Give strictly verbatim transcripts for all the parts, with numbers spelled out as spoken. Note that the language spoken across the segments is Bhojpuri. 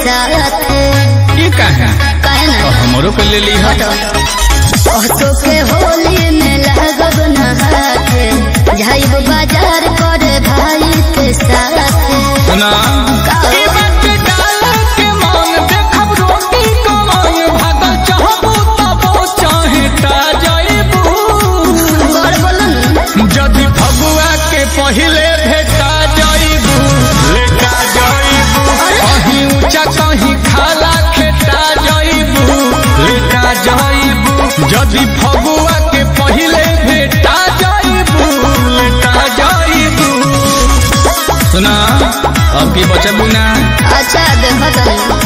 साथ ये कहे कहे ना तो हमरो को ले ली हटो तो के होली में लगब न हाथ जाइब बाजार करे भाई के साथ सुना का जदि फगुआ के पहले भेटा जाइबू लेटा जाइबू कहीं ऊंचा कहीं खाला खेटा जाइबू लेटा जाइबू जदि फगुआ के पहले भेटा जाइबू लेटा जाइबू सुना अब की बचबू ना अच्छा देखो तनी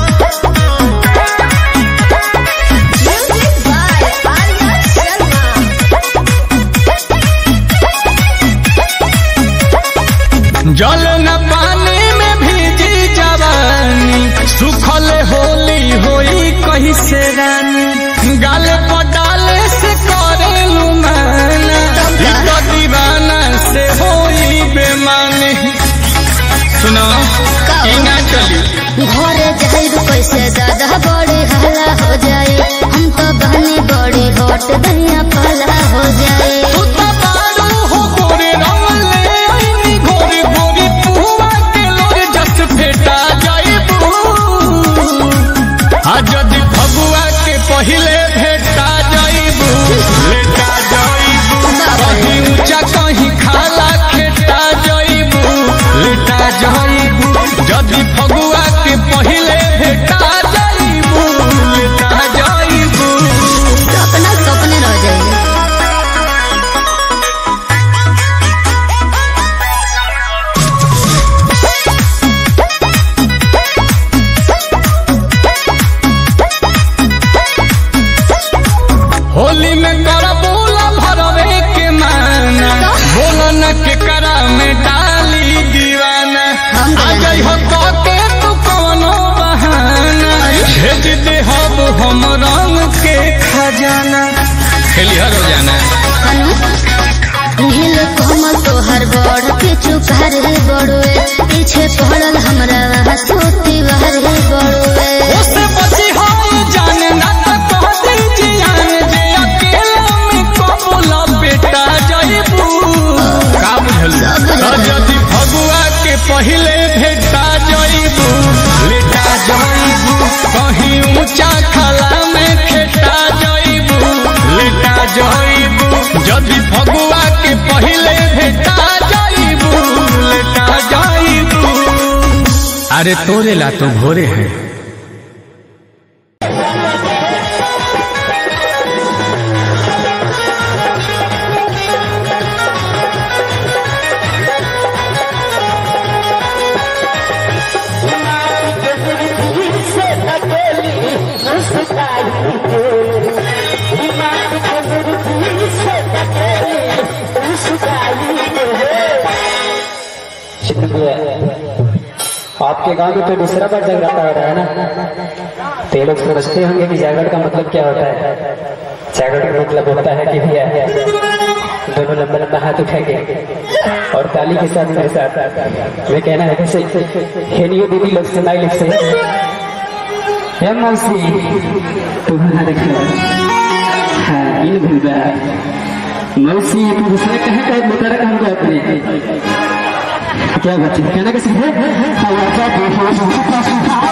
जल न पानी में भीजी जवानी सुखल होली होई कहीं से रानी गाल पटाले से करे लुमाना तो दीवाना से होई बेमानी सुना ना चली घरे जाइब कैसे दादा बड़ी हला हो जाए हम तो बहनी बड़ी हट दहिया पला हो जाए जदि फगुआ के पहले भेटा जाइबू लेटा जाइबू कहीं ऊंचा कहीं खाला खेटा जाइबू लेटा जाइबू जदि फगुआ के पहले भेटा जाइबू लेटा जाइबू सपना सपने रह जाएंगे होली में करा बोला भरवे के माना बोला न के करा में डाली दीवाना आ जाई हो तो के तू कोनो बहाना भेज दे हम हम रंग के खजाना खेली हर रोजाना नील कोमल तोहर बड़ के चुकार बड़ुए पीछे पड़ल हमरा सोती बाहर बड़ुए उससे बची हो जाने ना तो कहती जियान जे अकेला में कबूला बेटा जाइबू का बुझल यदि फगुआ के पहले भेटा जाइबू लेटा जाइबू कहीं ऊंचा खाला में खेटा जाइबू लेटा जाइबू यदि फगुआ के पहले भेटा जाइबू लेटा जाइबू अरे तोरे ला तो भोरे है आपके गांव में तो दूसरा बार जागरण हो रहा है ना, तो ये लोग समझते होंगे कि जागरण का मतलब क्या होता है। जागरण का मतलब होता है कि भैया दोनों लंबा लंबा हाथ उठाएंगे और ताली के साथ मेरे साथ मैं कहना है जैसे खेलियो दीदी लोग सुनाई लिख से है मौसी तुम्हारा देखो हाँ इन भूगा मौसी तू दूसरा कहे कहे बता रहा हमको अपने क्या बच्चे कहना कैसे